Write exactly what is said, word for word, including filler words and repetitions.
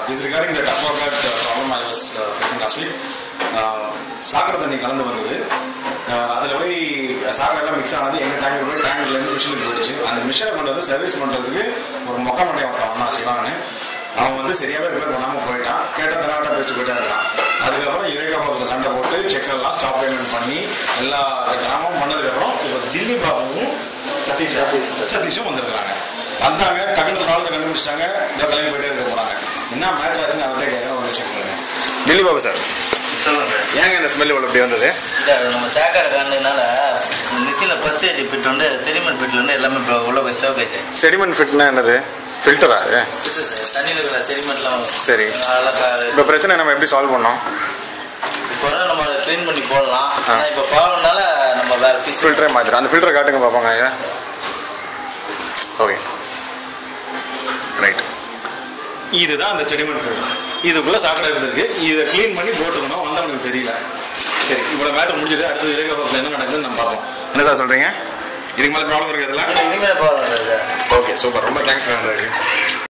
Is recording the Aquaguard problem I was facing last week. சாக்கடை தண்ணி கலந்து வந்தது. அதில் போய் சாக்கடைலாம் மிக்ஸ் ஆனது எங்கள் டேங்க் போய் டேங்க்லேருந்து மிஷினுக்கு போயிடுச்சு. அந்த மிஷினை கொண்டு வந்து சர்வீஸ் பண்ணுறதுக்கு ஒரு மொக்க மண்டையை ஒருத்தன் வந்தான் சிவான்னு. அவன் வந்து சரியாகவே ரிப்பேர் பண்ணாமல் போயிட்டான். கேட்டால் தனாட்டா பேசிட்டு போயிட்டே இருக்கான். அதுக்கப்புறம் இறைக்காபத்தில் சண்டை போட்டு செக்கெல்லாம் ஸ்டாப் பேமெண்ட் பண்ணி எல்லா கிராமம் பண்ணதுக்கப்புறம் இப்போ தில்லி பாபுவும் சதீஷ் சதீஷும் வந்துருக்குறாங்க. வந்தாங்க, டக்குனு ப்ராப்ளத்தை கண்டுபிடிச்சாங்க, இதை கிளம்பி போயிட்டே இருக்க போகிறாங்க. என்ன மேட்ரு ஆச்சுன்னு அவர்கிட்ட கேட்க ஒரு விஷயம் சொல்லுங்க. தில்லி பாபு சார் சொல்லுங்க, ஏங்க இந்த ஸ்மெல் இவ்வளோ இப்படி வந்தது? இல்லை, நம்ம சாக்கடை காரணத்தினால மிஷினில் பர்சேஜ் ஃபிட் வந்து செடிமெண்ட் ஃபிட்ல வந்து எல்லாமே இப்போ உள்ள போய் ஸ்டோக் ஆயிடுச்சு. செடிமெண்ட் ஃபிட்னா என்னது? ஃபில்டரா அது? தண்ணியில் இருக்கிற செடிமெண்ட்லாம். சரி, இப்போ பிரச்சனை நம்ம எப்படி சால்வ் பண்ணோம்? இப்போ நம்ம அதை க்ளீன் பண்ணி போடலாம். ஆனால் இப்போ ப்ராப்ளம்னால நம்ம வேறு பீஸ் ஃபில்டரே மாற்றிடும். அந்த ஃபில்டரை காட்டுங்க பார்ப்பாங்க ஐயா. ஓகே ரைட், இதுதான் அந்த செடிமெண்ட் ஃபில்டர். இதுக்குள்ளே சாக்கடை இருந்திருக்கு. இதை க்ளீன் பண்ணி போட்டுக்கணும். வந்தவனுக்கு தெரியல. சரி, இவ்வளோ மேட்டர் முடிஞ்சது. அடுத்தது இறைக்காபத்தில் என்ன நடக்குதுன்னு நம்ம பார்ப்போம். என்ன சார் சொல்கிறீங்க? இதுக்கு மேலே ப்ராப்ளம் இருக்குது இதெல்லாம்? இனிமேல் ப்ராப்ளம் இல்லை சார். ஓகே சூப்பர், ரொம்ப தேங்க்ஸ் சார்.